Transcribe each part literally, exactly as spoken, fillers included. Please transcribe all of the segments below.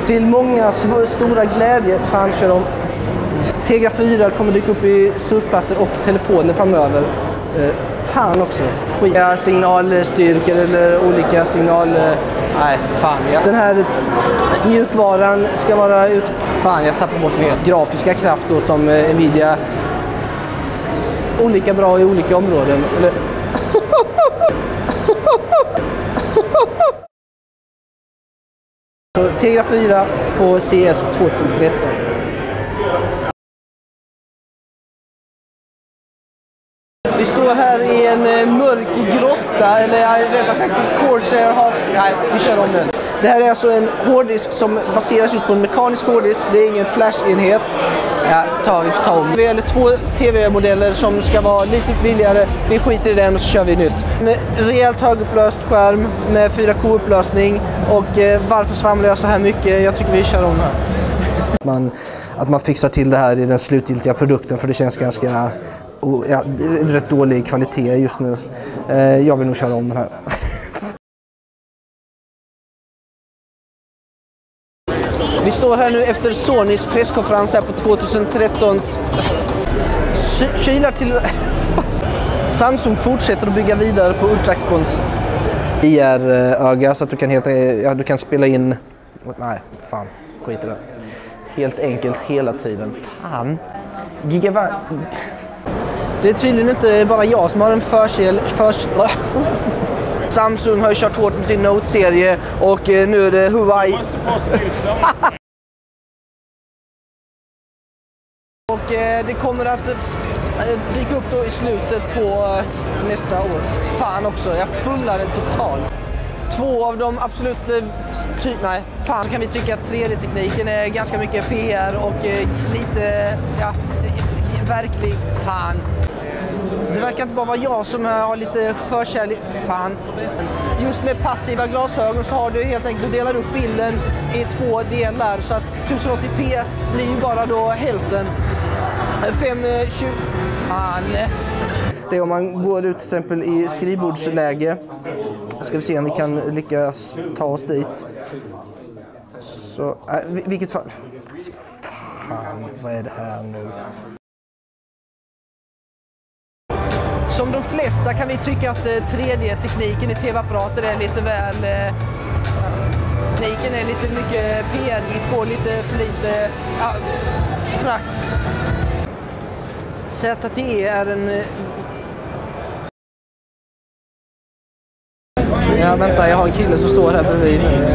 Till många stora glädje, fan kör de. Tegra fyra kommer dyka upp i surfplattor och telefoner framöver. Eh, fan också. Skilja signalstyrkor eller olika signal... Nej, fan. Ja. Den här mjukvaran ska vara ut... Fan, jag tappar bort mer. Grafiska kraft då som eh, Nvidia. Olika bra i olika områden. Eller... Tegra fyra på C S tjugohundratretton. Vi står här i en mörk grotta, eller rättare sagt Corsair har... Nej, vi kör om den. Det här är alltså en hårddisk som baseras ut på en mekanisk hårddisk. Det är ingen flash-enhet. Ja, ta, ta om. Vi har två tv-modeller som ska vara lite billigare. Vi skiter i den och så kör vi nytt. En rejält högupplöst skärm med fyra K-upplösning. Och eh, varför svamlar jag så här mycket? Jag tycker vi kör om här. Att man, att man fixar till det här i den slutgiltiga produkten, för det känns ganska... Och, ja, rätt dålig kvalitet just nu. Eh, jag vill nog köra om den här. Vi står här nu efter Sonys presskonferens här på tjugohundratretton. Kylar till... Samsung fortsätter att bygga vidare på Ultracons I R-öga så att du kan, helt, ja, du kan spela in... Nej, fan. Skit i det. Helt enkelt hela tiden. Fan. Gigawatt... Det är tydligen inte bara jag som har en försel... Förs... Samsung har ju kört hårt med sin Note-serie och nu är det Huawei. Och det kommer att dyka upp då i slutet på nästa år. Fan också, jag fumlar den totalt. Två av de absolut... Ty- nej, fan kan vi tycka att tre D-tekniken är ganska mycket P R och lite... Ja, verklig fan. Det verkar inte bara vara jag som har lite förkärlek. Fan. Just med passiva glasögon så har du helt enkelt, du delar upp bilden i två delar så att tusen åttio p blir ju bara då hälften. fem tjugo... Fan. Det är om man går ut till exempel i skrivbordsläge. Ska vi se om vi kan lyckas ta oss dit. Så, äh, vilket fall. Fan, vad är det här nu? Som de flesta kan vi tycka att tre D-tekniken i tv-apparater är lite väl... Eh, tekniken är lite mycket P R på, lite för lite... Ja, frakt. Z T E är en... Ja, vänta, jag har en kille som står här bredvid nu.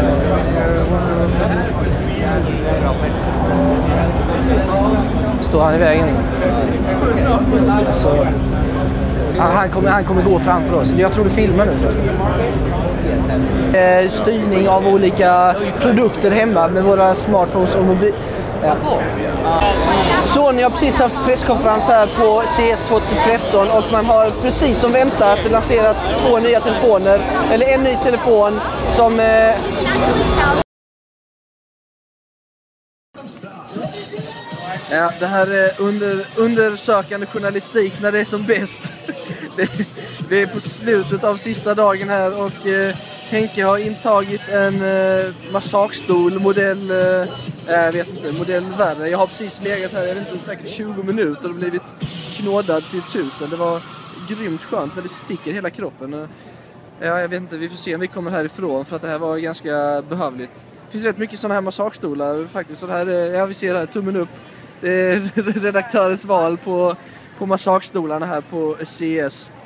Står han i vägen nu? Alltså... Han kommer, han kommer gå framför oss. Jag tror du filmar nu förresten. Styrning av olika produkter hemma med våra smartphones och mobil. Ja. Sony har precis haft presskonferens här på C S tjugohundratretton och man har precis som väntat lanserat två nya telefoner. Eller en ny telefon som... Eh... Ja, det här är under, undersökande journalistik när det är som bäst. Det, det är på slutet av sista dagen här och eh, Henke har intagit en eh, massagestol modell, eh, jag vet inte, modell värre. Jag har precis legat här, jag vet inte, säkert tjugo minuter och blivit knådad till tusen. Det var grymt skönt när det sticker hela kroppen. Ja, jag vet inte, vi får se om vi kommer härifrån för att det här var ganska behövligt. Det finns rätt mycket sådana här massagestolar faktiskt. Så det här, ja, vi ser här, tummen upp. Det är redaktörens val på, på massagestolarna här på C S.